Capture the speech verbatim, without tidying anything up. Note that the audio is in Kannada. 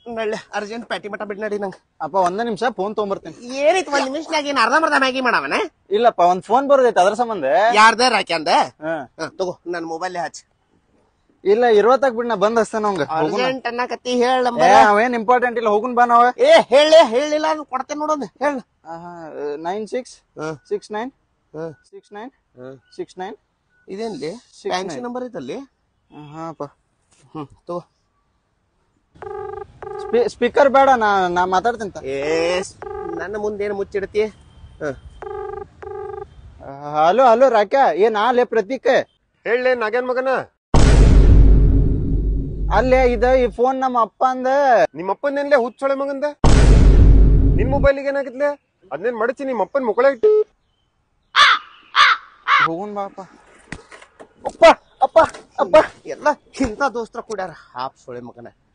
ನಳ್ಳೆ ಅರ್ಜೆಂಟ್ ಪ್ಯಾಟಿ ಮಠ ಬಿಡ್ ನಡಿ ನಂಗೆ. ಅಪ್ಪ ಒಂದ್ ನಿಮಿಷ ಫೋನ್ ತಗೊಂಬರ್ತೀನಿ. ಏನೈತಿ ಒಂದ್ ನಿಮಿಷನಾಗ ಏನ್ ಅರ್ಧ ಮರ್ಧ ಮ್ಯಾಗಿ ಮಾಡವನ? ಇಲ್ಲಪ್ಪ ಒಂದ್ ಫೋನ್ ಬರೋದೈತೆ ಅದ್ರ ಸಂಬಂಧ. ಯಾರ್ದ ರಾಕ್ಯಾಂದ? ಹ್ಮ್ ತಗೋ ನನ್ ಮೊಬೈಲ್ ಹಚ್ಚ. ಇಲ್ಲ ಇರುವತ್ತಾಗ ಬಿಡ್ ನಾ ಬಂದ್ ಹಚ್ತೇನೆ ಅವಂಗ. ಅರ್ಜೆಂಟ್ ಅನ್ನಕತ್ತಿ ಹೇಳ. ಅವೇನ್ ಇಂಪಾರ್ಟೆಂಟ್ ಇಲ್ಲ, ಹೋಗುನ್ ಬಾ ನಾವ. ಏ ಹೇಳಿ ಹೇಳಿಲ್ಲ ಅದು ಕೊಡ್ತೇನೆ ನೋಡೋದು ಹೇಳ. Nine six six nine six nine six nine ಇದೇನ್ಲಿ ಫ್ಯಾನ್ಸಿ ನಂಬರ್ ಐತಲ್ಲಿ. ಹಾಪ ಹ್ಮ್ ತಗೋ. ಸ್ಪೀಕರ್ ಬೇಡ, ನಾ ನಾ ಮಾತಾಡ್ತೀನಿ. ಏ ನನ್ನ ಮುಂದೇನು ಮುಚ್ಚಿಡತಿ? ಹಲೋ ಹಲೋ ರಾಕ, ಏನ್ ಆಲೆ ಪ್ರತೀಕ್? ಹೇಳಲೇ ನಾಗೇನ್ ಮಗನ. ಅಲ್ಲೇ ಇದ ಈ ಫೋನ್ ನಮ್ಮ ಅಪ್ಪ ಅಂದ. ನಿಮ್ಮ ಅಪ್ಪನೇನ್ಲೇ ಹುಚ್ಚೊಳೆ ಮಗಂದ? ನಿನ್ ಮೊಬೈಲಿಗೆ ಏನಾಗಿತ್ಲೆ? ಅದನ್ನೇನ್ ಮಡಚಿ ನಿಮ್ಮ ಅಪ್ಪನ ಮುಕ್ಕಳ ಇಟ್ಟು ಹೋಗುನ್ ಬಾಪ. ಅಪ್ಪ ಅಪ್ಪ ಅಪ್ಪ ಎಲ್ಲ ಇಂಥ ದೋಸ್ತರ ಕೂಡ್ಯಾರ ಹಾಪ್ ಸೊಳೆ ಮಗನ.